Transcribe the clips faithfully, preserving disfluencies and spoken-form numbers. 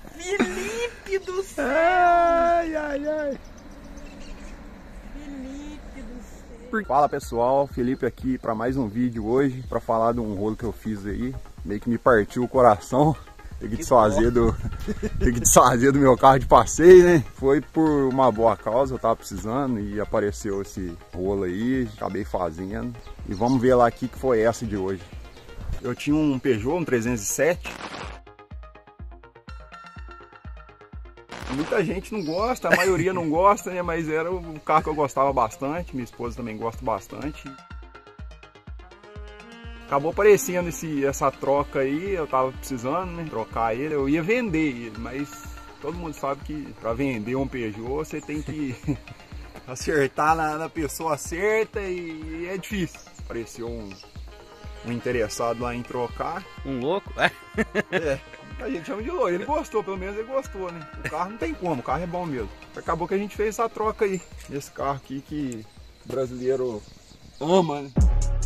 Felipe do céu! Ai, ai, ai. Felipe do céu! Fala pessoal, Felipe aqui para mais um vídeo hoje, para falar de um rolo que eu fiz aí, meio que me partiu o coração. Tem que desfazer do, tem que desfazer do meu carro de passeio, né? Foi por uma boa causa, eu tava precisando e apareceu esse rolo aí, acabei fazendo. E vamos ver lá o que foi essa de hoje. Eu tinha um Peugeot, um trezentos e sete. Muita gente não gosta, a maioria não gosta, né? Mas era um carro que eu gostava bastante, minha esposa também gosta bastante. Acabou aparecendo esse, essa troca aí, eu tava precisando, né, trocar ele, eu ia vender ele, mas todo mundo sabe que para vender um Peugeot você tem que acertar na, na pessoa certa e é difícil. Apareceu um, um interessado lá em trocar. Um louco? É. É, a gente chama de louco, ele gostou, pelo menos ele gostou, né? O carro não tem como, o carro é bom mesmo. Acabou que a gente fez essa troca aí, esse carro aqui que o brasileiro ama, né?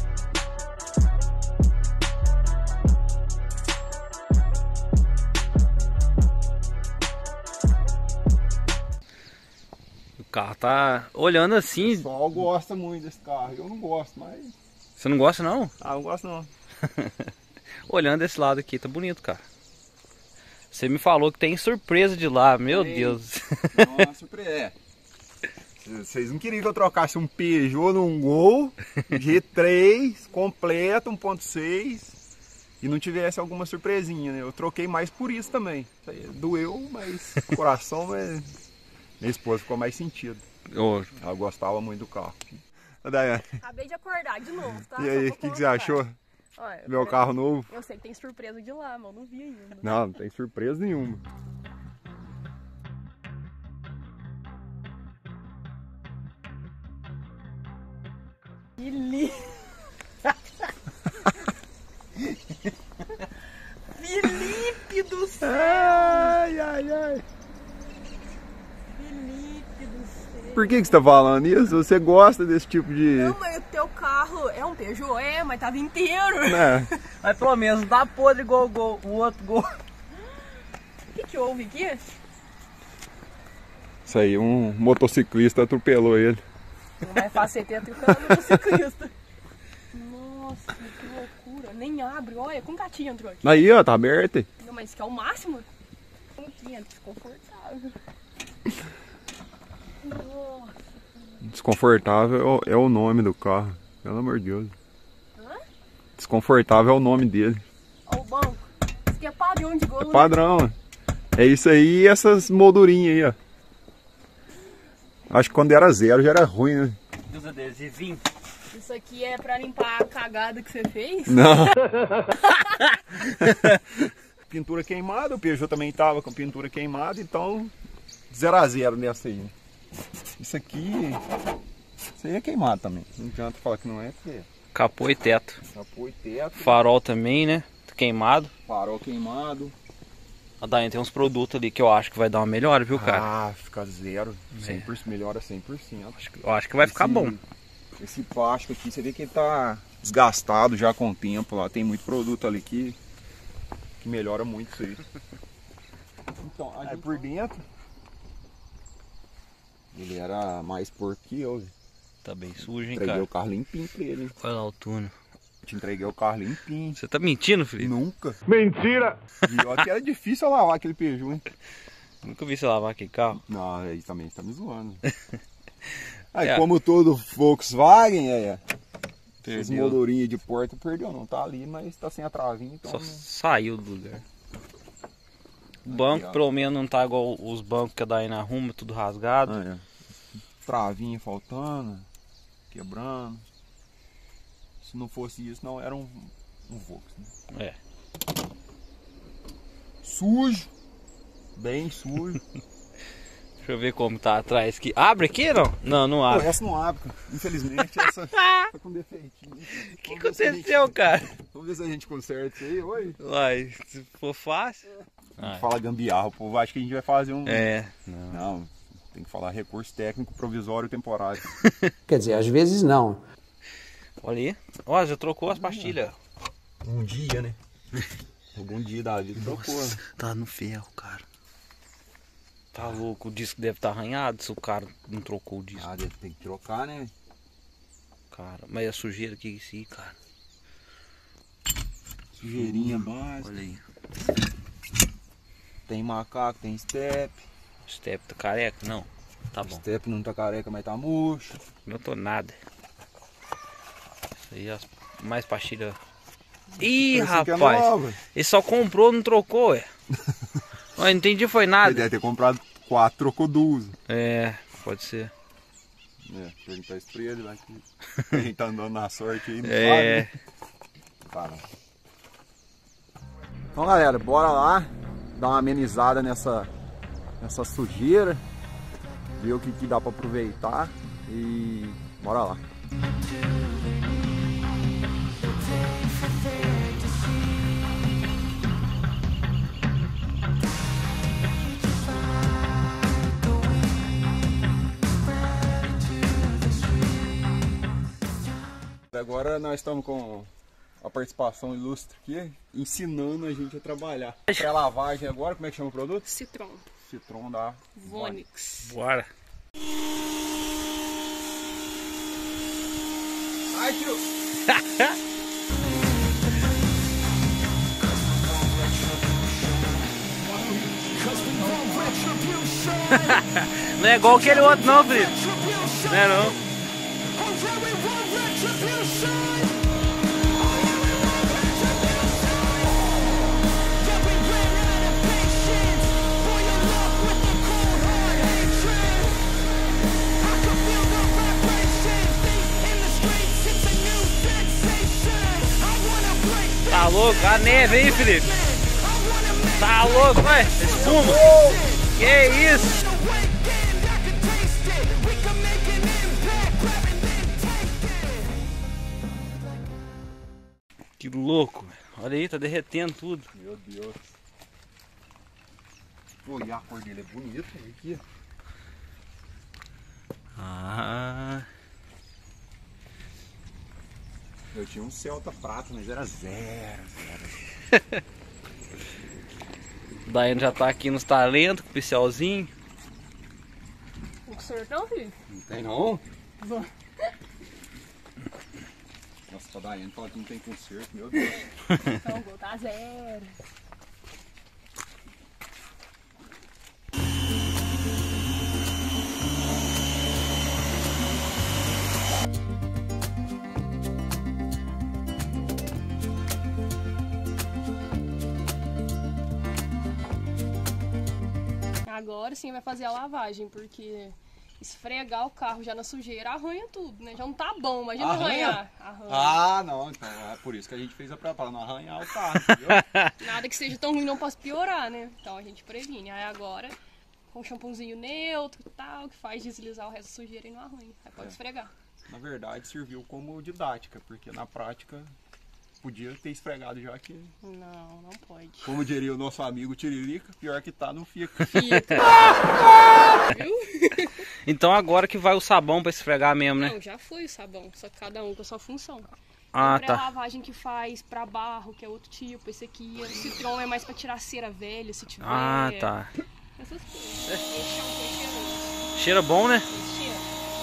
O carro tá olhando assim. O pessoal gosta muito desse carro, eu não gosto, mas... Você não gosta não? Ah, não gosto não. Olhando desse lado aqui, tá bonito, cara. Você me falou que tem surpresa de lá, meu Tem. Deus. Nossa, surpresa. É. Vocês não queriam que eu trocasse um Peugeot num Gol G três completo, um ponto seis e não tivesse alguma surpresinha, né? Eu troquei mais por isso também. Isso aí doeu, mas o coração, mas... minha esposa ficou mais sentido. Oh. Ela gostava muito do carro. Daiane. Acabei de acordar de novo, tá? E aí, o que, que você achou? Olha, Meu carro novo? Eu sei que tem surpresa de lá, mas eu não vi ainda. Não, não tem surpresa nenhuma. Que lindo! Felipe do céu! Ai, ai, ai. Felipe do céu! Por que, que você tá falando isso? Você gosta desse tipo de... Não, mas o teu carro é um Peugeot, é, mas tava inteiro. É. Mas pelo menos dá podre igual o, gol, o outro gol. O que que houve aqui? Isso aí, um motociclista atropelou ele. Não é fácil ter atropelado um motociclista. Nossa, que loucura. Nem abre, olha, com gatinho entrou aqui. Aí, ó, tá aberto. Não, mas que é o máximo? Aqui é desconfortável. Nossa. Desconfortável é o nome do carro. Pelo amor de Deus. Hã? Desconfortável é o nome dele. Olha o banco. Isso aqui é padrão de gol, É padrão. É isso aí e essas moldurinhas aí, ó. Acho que quando era zero já era ruim, né? Usa adesivinho. Isso aqui é pra limpar a cagada que você fez? Não. Pintura queimada, o Peugeot também tava com pintura queimada, então zero a zero nessa aí. Isso aqui, isso aí é queimado também. Não adianta falar que não é, porque Capô e teto. capô e teto, Farol também, né? Queimado. farol queimado. A Daiane tem uns produtos ali que eu acho que vai dar uma melhora, viu, cara? Ah, fica zero, cem por cento, melhora cem por cento. Eu acho que vai ficar Esse- bom. Esse plástico aqui, você vê que ele tá desgastado já com o tempo lá. Tem muito produto ali que, que melhora muito isso aí. Então, aí por dentro, ele era mais porco que eu. Tá bem sujo, hein, Entreguei cara? o carro limpinho pra ele. hein? Olha lá o túnel. Te entreguei o carro limpinho. Você tá mentindo, Felipe? Nunca. Mentira! E olha que era difícil lavar aquele Peugeot, hein? Nunca vi você lavar aquele carro. Não, aí também você tá me zoando. Aí, É. como todo Volkswagen, é, as Perdeu. moldurinhas de porta perdeu, não tá ali, mas tá sem a travinha, então... Só não- saiu do lugar. O banco, ó. pelo menos, não tá igual os bancos que a Daiane arruma, tudo rasgado. Ah, é. Travinha faltando, quebrando. Se não fosse isso, não era um, um Volks, né? É. Sujo, bem sujo. Deixa eu ver como tá atrás aqui. Abre aqui, não? Não, não Pô, abre. essa não abre, cara. Infelizmente essa tá com defeitinho. O que aconteceu, cara? Vamos ver se a gente conserta isso aí, oi. Uai, se for fácil. A gente Ah, fala gambiarra, o povo acha que a gente vai fazer um... é, não. Não, tem que falar recurso técnico provisório temporário. Quer dizer, às vezes não. Olha aí. Ó, já trocou as pastilhas. Um dia, né? Algum dia da vida trocou. Nossa, tá no ferro, cara. Tá louco, o disco deve estar arranhado se o cara não trocou o disco. Ah, deve ter que trocar, né? Cara, mas a sujeira aqui em si, cara. Sujeirinha básica. Olha aí. Tem macaco, tem step. O step tá careca? Não. Tá bom. Step não tá careca, mas tá murcho. Não tô nada. Isso aí, as mais pastilha. Ih, Parece rapaz. que é nova. Ele só comprou, não trocou, ué. Eu não entendi, foi Ele nada. deve ter comprado quatro, trocou duas. É, pode ser. É, perguntar isso pra ele lá que a gente tá andando na sorte aí, não É. sabe, né? Para. Então, galera, bora lá dar uma amenizada nessa, nessa sujeira, ver o que, que dá pra aproveitar e bora lá. Agora nós estamos com a participação ilustre aqui, ensinando a gente a trabalhar. Pré-lavagem agora, como é que chama o produto? Citron. Citron da Vonix. Bora. Ai, tio! Não é igual aquele outro não, Felipe. Não é não. Tá louco? A neve aí, Felipe. Tá louco, vai? Espuma. Que isso? Que louco. Olha aí, tá derretendo tudo. Meu Deus. Pô, e a cor dele é bonita aqui. Ah. Eu tinha um Celta prata, mas era zero, zero. O Daiane já tá aqui nos talentos com o pincelzinho. O consertão, filho? Não tem não? Vamos. Nossa, tá Daiane fala que não tem conserto, meu Deus. Então, o gol tá zero. Agora sim vai fazer a lavagem, porque esfregar o carro já na sujeira arranha tudo, né? Já não tá bom, imagina Arranha? arranhar. Arranha. Ah, não, então é por isso que a gente fez a prova, pra não arranhar o carro, entendeu? Nada que seja tão ruim não possa piorar, né? Então a gente previne. Aí agora, com um shampoozinho neutro e tal, que faz deslizar o resto da sujeira e não arranha. Aí pode É. esfregar. Na verdade, serviu como didática, porque na prática podia ter esfregado já que, Não, não pode. como diria o nosso amigo Tiririca, pior que tá, não fica. Fica. Viu? Então agora que vai o sabão pra esfregar mesmo, né? Não, já foi o sabão, só que cada um com a sua função. Ah, Tem tá. pré-lavagem que faz pra barro, que é outro tipo. Esse aqui, o citron é mais pra tirar cera velha, se tiver. Ah, tá. Essas coisas. Esse shampoo é cheiroso. Cheira bom, né? Esse cheiro.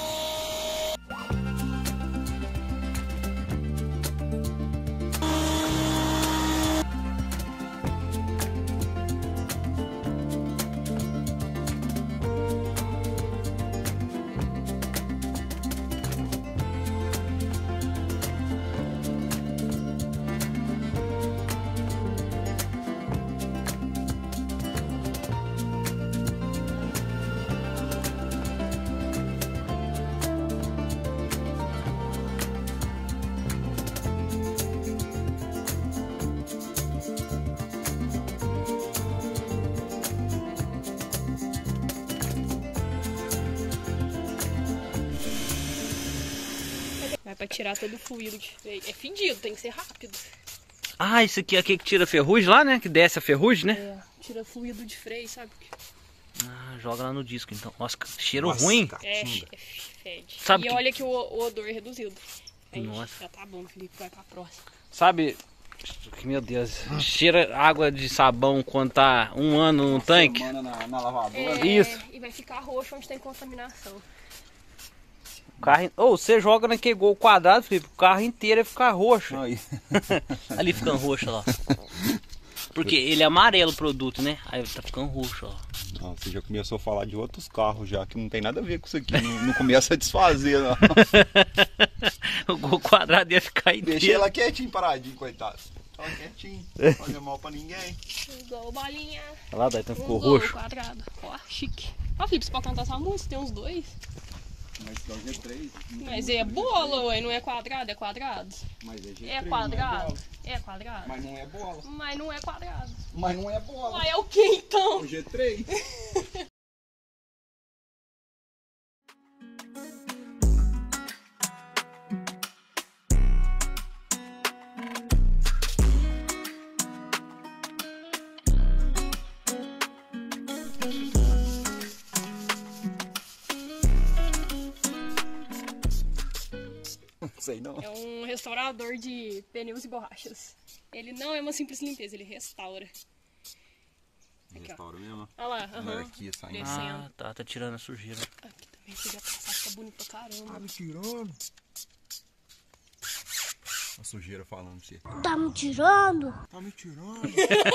Vai pra tirar todo o fluido de freio. É fedido, tem que ser rápido. Ah, isso aqui é aquele que tira a ferrugem lá, né? Que desce a ferrugem, né? É, tira fluido de freio, sabe? Ah, joga lá no disco então. Nossa, cheiro Nossa, ruim. cara. É, Catinga. é fede. Sabe e que- olha que o, o odor é reduzido. Aí, Nossa. já tá bom, Felipe, vai pra próxima. Sabe, Meu Deus, cheira água de sabão quando tá um ano no tanque. Semana na, na lavadora. É, Isso. E vai ficar roxo onde tem contaminação. O carro, ou você joga naquele gol quadrado, Felipe, o carro inteiro vai ficar roxo. Aí. Ali ficando roxo, ó. Porque ele é amarelo o produto, né? Aí tá ficando roxo, ó. Não, você já começou a falar de outros carros já, que não tem nada a ver com isso aqui. Não, não começa a desfazer, não. O gol quadrado ia ficar inteiro. Deixei ela quietinho, paradinho, coitado. Tava quietinho, não fazia mal pra ninguém. Igual bolinha. Olha lá, daí então Um ficou gol roxo. quadrado. Ó, chique. Ó, Felipe, você pode cantar essa música? Tem uns dois. Mas dá o G três. Mas é bola, ué. Não é quadrado, é quadrado. Mas é G três, É não quadrado. bola. É quadrado. Mas não é bola. Mas não é quadrado. Mas não é bola. Ué, é o que então? O G três. Sei não. É um restaurador de pneus e borrachas. Ele não é uma simples limpeza, ele restaura. Aqui, ó. Restaura mesmo. Olha lá, aham. Anarquia saindo. Descendo. Ah, tá, tá tirando a sujeira. Aqui também, se ele passar, fica bonito pra caramba. me tirando. A sujeira falando pra você. Tá me tirando? Tá me tirando.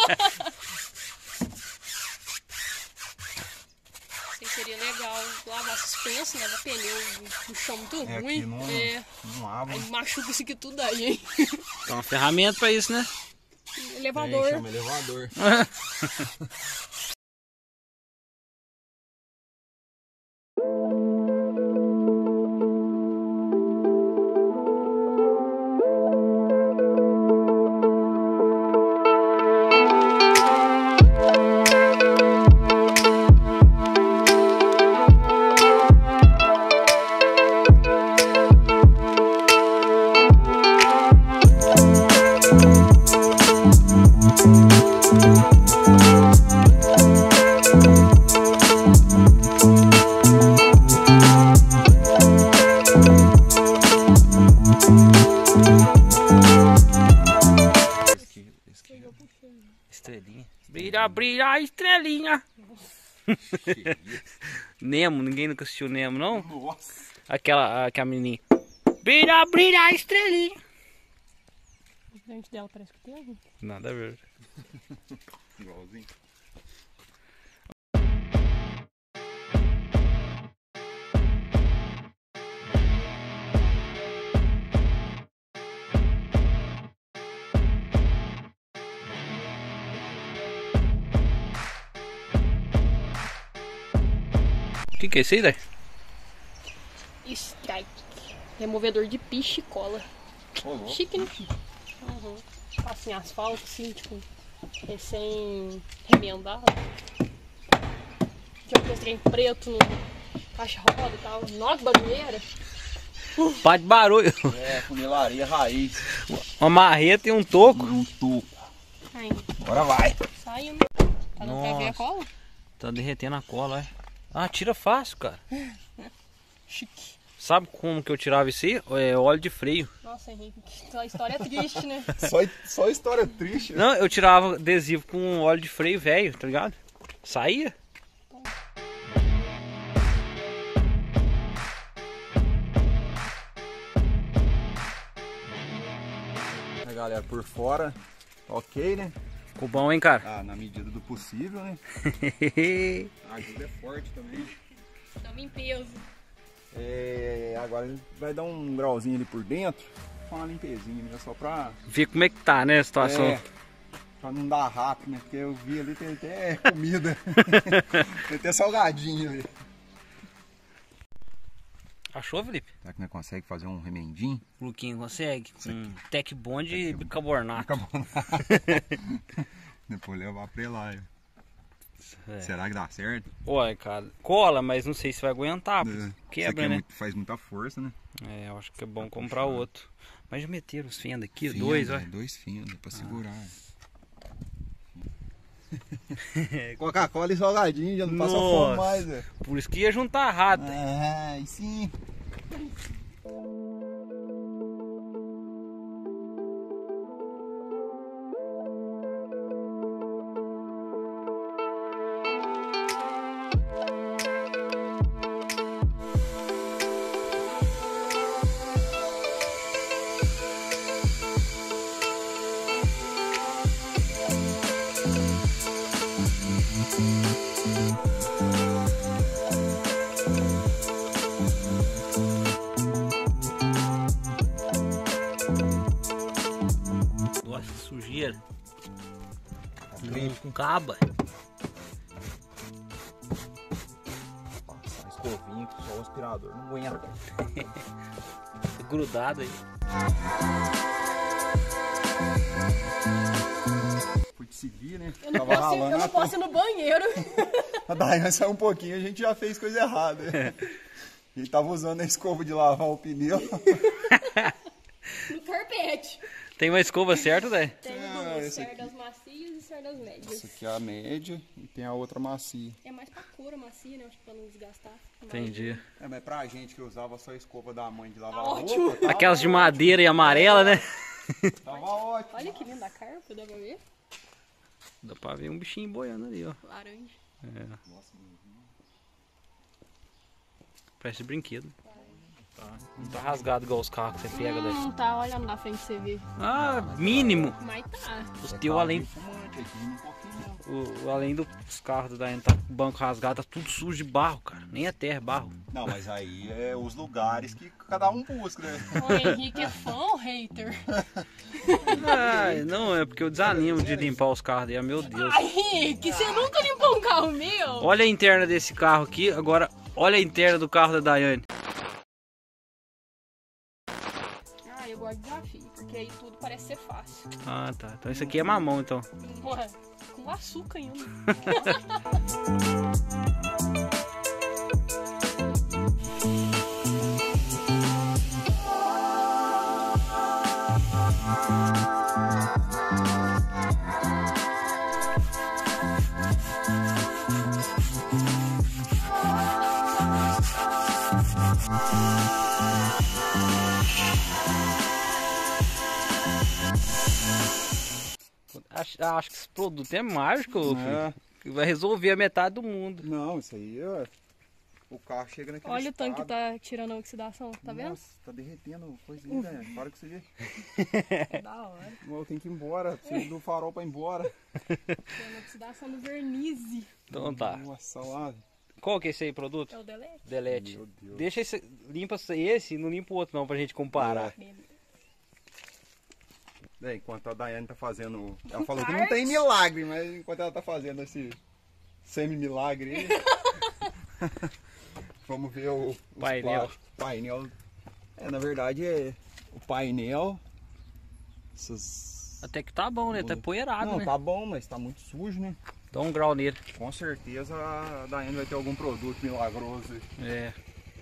Seria legal lavar suspenso, né? Lavar pneu no chão muito É, ruim. aqui não, É. não abre. Aí machuca isso aqui tudo aí, hein? Tem uma ferramenta pra isso, né? Elevador. É, chama elevador. Estrelinha. Brilha, brilha a estrelinha. Nemo, ninguém nunca assistiu Nemo, não? Nossa. Aquela, aquela menininha. Brilha, brilha a estrelinha. A gente dela parece que tem. Nada a ver. Igualzinho. O que, que é isso aí, daí? Strike. Removedor de piche e cola. Oh, Chique, né? Uhum. Passa em asfalto, assim, tipo, recém-remendado. Tinha um trem preto no caixa-roda e tal. Nossa, barulheira. Pá de barulho. É, funilaria raiz. Uma marreta e um toco. Um tuco. Aí, Agora vai. saindo. Tá dando pra ver a Nossa. cola? Tá derretendo a cola, é. Ah, tira fácil, cara. Chique. Sabe como que eu tirava isso aí? É óleo de freio. Nossa, Henrique, a história é triste, né? Só, só história triste. Né? Não, eu tirava adesivo com óleo de freio velho, tá ligado? Saía. A galera por fora, ok, né? Ficou bom, hein, cara? Ah, na medida do possível, né? A ajuda é forte também. Dá uma limpeza. É, agora ele vai dar um grauzinho ali por dentro, com uma limpezinha, né? Só pra, Ver como é que tá, né, a situação. é, pra não dar rato, né? Porque eu vi ali, tem até comida, tem até salgadinho ali. Achou, Felipe? Será que não consegue fazer um remendinho? O Luquinho consegue. Um Tec Bond e bicarbonato. Depois levar pra lá. É. Será que dá certo? Olha, cara, cola, mas não sei se vai aguentar. É. Isso aqui Quebra, é né? muito- faz muita força, né? É, eu acho que é bom comprar outro. Mas já meteram os fendas aqui, Fenda, dois, é, olha. Dois fios pra segurar. Coca-Cola e salgadinho, já não passa Nossa. fome mais, velho. Por isso que ia juntar a rata. É, e sim. Gaba. Passar a escovinha que só o aspirador não aguenta. Grudado aí. Fui te seguir, né? Eu não Tava posso, ir- ralando eu não a posso ir no banheiro. A Daiane saiu um pouquinho, a gente já fez coisa errada. A gente tava usando a escova de lavar o pneu. No carpete. Tem uma escova certa, né? Tem Ah, duas, esse aqui. cerdas macias e cerdas médias. Essa aqui é a média e tem a outra macia. É mais pra coura macia, né? Acho que pra não desgastar. Entendi. É, mas pra gente que usava só a escova da mãe de lavar Tá roupa, ótimo. tava, Aquelas de madeira e amarela, né? tava ótimo. Olha que linda a carpa, dá pra ver? Dá pra ver um bichinho boiando ali, ó. Laranja. É. Parece brinquedo. Tá. Não tá rasgado igual os carros que você pega daí. Hum, tá olhando na frente você vê. Ah, mínimo. Mas tá. Os teus além, Fumante aqui, um pouquinho mesmo. o, além dos carros da Daiane tá com o banco rasgado, tá tudo sujo de barro, cara. Nem é terra, é barro. Não, mas aí é os lugares que cada um busca, né? O Henrique é fã ou hater? Ai, não, é porque eu desanimo de limpar os carros dele, meu Deus. Ai, Henrique, você nunca limpou um carro meu? Olha a interna desse carro aqui, agora olha a interna do carro da Daiane. Ah, eu gosto de desafio, porque aí tudo parece ser fácil. Ah, tá. Então isso aqui é mamão, então. Ué, com açúcar ainda. Acho, acho que esse produto é mágico, É. filho. Que vai resolver a metade do mundo. Não, isso aí é... O carro chega naquele Olha o tanque que estado. tá tirando a oxidação, tá vendo? Nossa, tá derretendo coisa aí, né? Para com isso aí. É da hora. Eu tenho que ir embora, preciso do farol pra ir embora. Tirando a oxidação do verniz. Então tá. Nossa, lá. Qual que é esse aí, produto? É o delete. Delete. Meu Deus. Deixa esse, limpa esse e não limpa o outro não, pra gente comparar. É, enquanto a Daiane tá fazendo... Ela falou que não tem milagre, mas enquanto ela tá fazendo esse semi-milagre aí... Vamos ver o... os Painel. plásticos. Painel. É, na verdade é o painel... Essas... Até que tá bom, né? Tá empoeirado, Não, né? tá bom, mas tá muito sujo, né? Dá um grau nele. Com certeza a Daiane vai ter algum produto milagroso aí. É.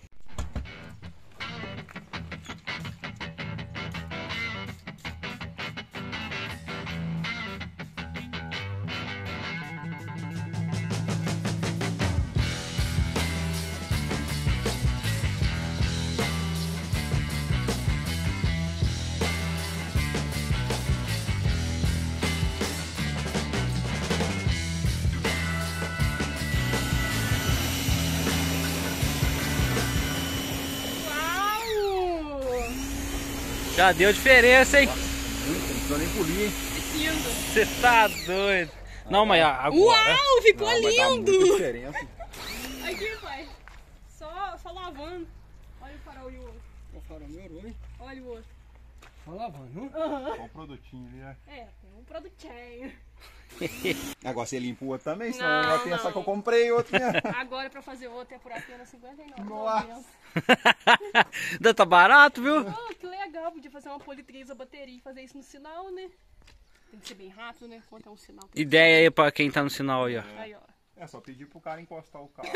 Uau! Já deu diferença, hein? Muito, não precisa nem polir, hein? Lindo. Você tá doido. Não, mas agora... Uau, ficou Não, vai dar muita lindo! diferença. Aqui, pai. Só, só lavando. Olha o farol e o outro. O farol melhorou, hein? Olha o outro. Só lavando. Olha o produtinho ali, né? É, tem um produtinho. Agora você limpa o outro também, senão Não, vai pensar não. que eu comprei outro, né? Agora pra fazer outro é por apenas cinquenta e nove Nossa. reais. Ainda tá barato, viu? Oh, que legal, podia fazer uma politrisa bateria e fazer isso no sinal, né? Tem que ser bem rápido, né? Quanto é um sinal. tem que Ideia aí pra quem tá no sinal aí, ó. ser- Aí, ó. É só pedir pro cara encostar o carro.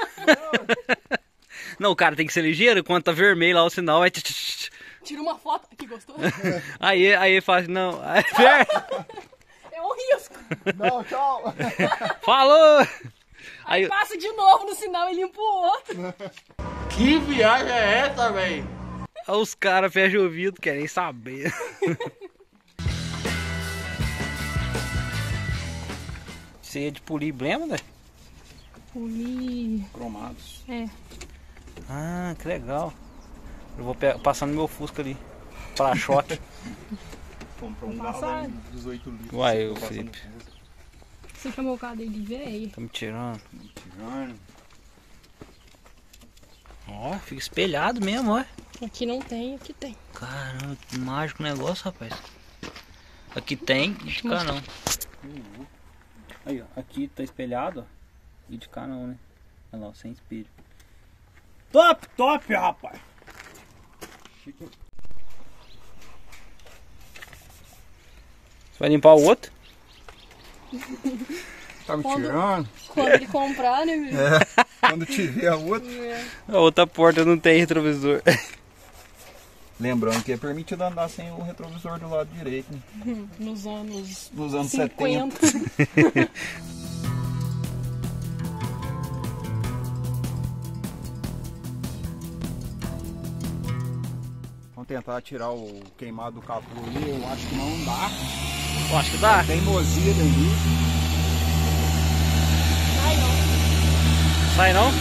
Não, o cara tem que ser ligeiro, quando tá vermelho lá o sinal, é... tch, tch, tch. Tira uma foto. Que gostoso. Aí, aí ele fala assim, não, aí, É um risco. Não, tchau! falou! Aí Aí, passa de novo no sinal e limpa o outro. Que viagem é essa, velho? aí os caras fecham o ouvido, querem saber. Você é de polir emblema, né? Polir. Cromados. É. Ah, que legal. Eu vou pe- passar no meu Fusca ali, para-choque. Comprou um Vou galo passar. de dezoito litros. Uai, Tô ô, passando Felipe. Fusca, Você chamou o cara dele de véia. Tá me tirando. tirando. Ó, fica espelhado mesmo, ó. Aqui não tem, aqui tem. Caramba, que mágico negócio, rapaz. Aqui tem, não fica não. Aí, ó, aqui tá espelhado, ó. E de cá não, né? Olha lá, sem espelho. Top, top, rapaz! Você vai limpar o outro? Tá me Quando- tirando? Quando ele comprar, né, meu? É, quando tiver a outra. É. A outra porta não tem retrovisor. Lembrando que é permitido andar sem o retrovisor do lado direito, né? Nos anos Nos anos setenta. cinquenta. Vamos tentar tirar o queimado do capô ali. Eu acho que não dá. Eu acho que dá. Tem mozilha ali. Ai, não. Sai não?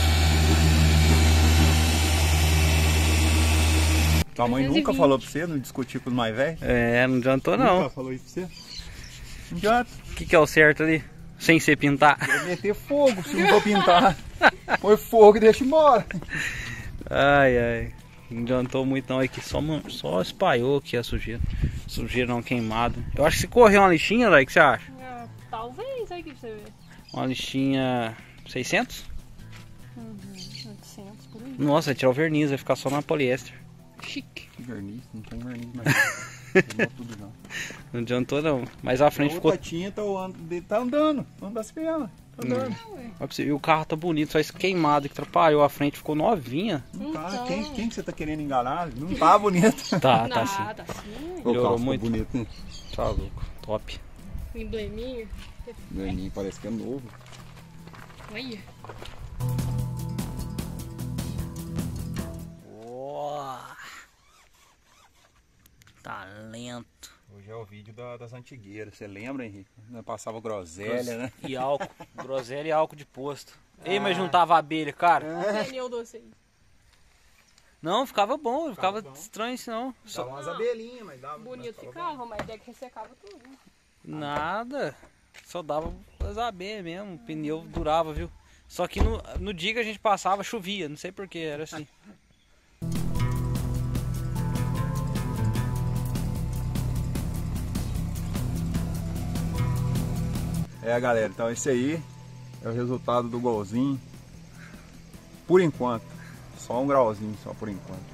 Tua mãe trezentos e nunca vinte. falou pra você não discutir com os mais velhos? É, não adiantou Nunca não. falou isso pra você? Não adianta. O que, que é o certo ali? Sem ser pintar. Vai meter fogo se não for pintar. Põe fogo e deixa embora. Ai, ai. Não adiantou muito não. Aqui só, man- só espalhou aqui a sujeira. Sujeira não queimada. Eu acho que se correr uma lixinha, Lai, o que você acha? Ah, talvez, aí que você vê. Uma lixinha seiscentos? Uhum, oitocentos por aí. Nossa, vai tirar o verniz, vai ficar só na poliéster. Chique. Verniz, não tem verniz mais. Queimou tudo já. Não adiantou não. Mas a frente A ficou... outra tinta, o ano dele tá andando. Anda das pernas. Tá andando. Olha pra você, e o carro tá bonito, só esse queimado que atrapalhou. A frente ficou novinha. Não tá. Então. Quem, quem que você tá querendo enganar? Não tá bonito. Tá, tá sim. Nada, assim. O Melhorou carro ficou muito. bonito, né? Tá louco. Top. O embleminha. Verniz parece que é novo. Olha. Talento. Hoje é o vídeo da- das antigueiras. Você lembra, Henrique? Nós passava groselha, né? E álcool. Groselha e álcool de posto. Ei, mas juntava abelha, cara. Olha o pneu doce aí. Não, ficava bom, não ficava bom. estranho isso não. Dava Só... umas abelhinhas, mas dava. Bonito mas ficava, mas até que ressecava tudo. Né? Nada. Só dava as abelhas mesmo. O pneu durava, viu? Só que no, no dia que a gente passava, chovia. Não sei porquê, era assim. É, galera, então esse aí é o resultado do golzinho. Por enquanto. Só um grauzinho, só por enquanto.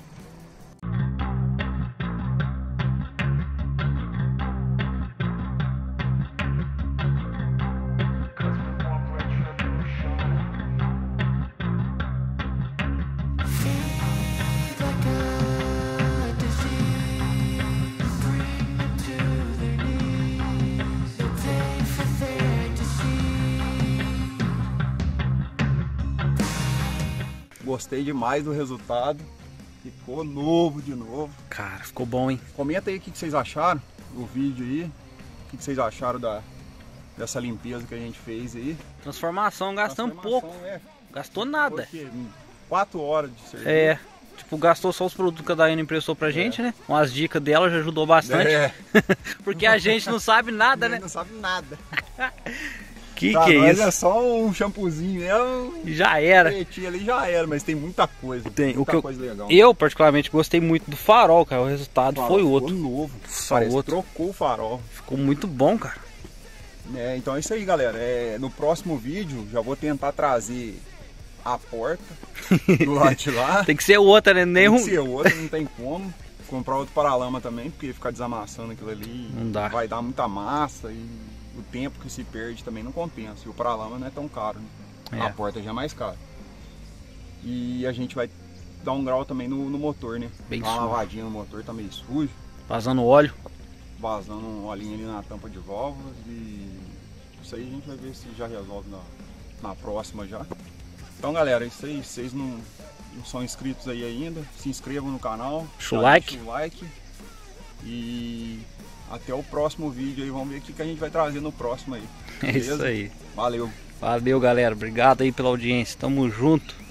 Gostei demais do resultado. Ficou novo de novo. Cara, ficou bom, hein? Comenta aí o que que vocês acharam do vídeo aí. O que que vocês acharam da, dessa limpeza que a gente fez aí. Transformação, gastamos Transformação, pouco. É, Gastou nada. porque quatro horas de serviço. É. Tipo, gastou só os produtos que a Daiane emprestou pra gente, né? Umas dicas dela já ajudou bastante. É. Porque a gente não sabe nada, né? Não sabe nada. Que Pra que é nós isso? é só um shampoozinho, né? Um Já era. pretinho ali já era, mas tem muita coisa. Tem. Muita O que eu, coisa legal. eu, particularmente, gostei muito do farol, cara. O resultado Farol foi ficou outro. novo. Só Parece que outro. trocou o farol. Ficou muito bom, cara. É, então é isso aí, galera. É, no próximo vídeo já vou tentar trazer a porta do lado de lá. Tem que ser outra, né? Nem Tem um... que ser outra, não tem como. Comprar outro paralama também, porque ficar desamassando aquilo ali Não dá. vai dar muita massa e o tempo que se perde também não compensa. E o paralama não é tão caro, né? É. A porta já é mais cara. E a gente vai dar um grau também no, no motor, né? Bem Dar uma sujo. lavadinha no motor, tá meio sujo. Vazando óleo. Vazando um olhinho ali na tampa de válvulas e isso aí a gente vai ver se já resolve na, na próxima já. Então galera, é isso aí, vocês não, não são inscritos aí ainda, se inscrevam no canal, Deixa o já like. deixa o like e até o próximo vídeo aí, vamos ver o que que a gente vai trazer no próximo aí. É Beleza? isso aí. Valeu! Valeu, galera. Obrigado aí pela audiência. Tamo junto.